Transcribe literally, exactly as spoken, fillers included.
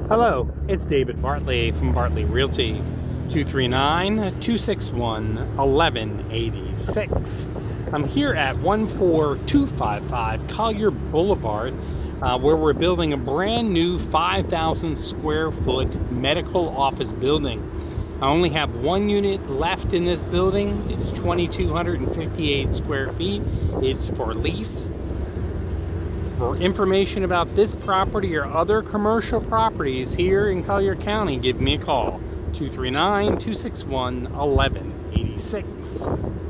Hello, it's David Bartley from Bartley Realty, two three nine, two six one, one one eight six. I'm here at one four two five five Collier Boulevard, uh, where we're building a brand new five thousand square foot medical office building. I only have one unit left in this building. It's two thousand two hundred fifty-eight square feet. It's for lease. For information about this property or other commercial properties here in Collier County, give me a call, two three nine, two six one, one one eight six.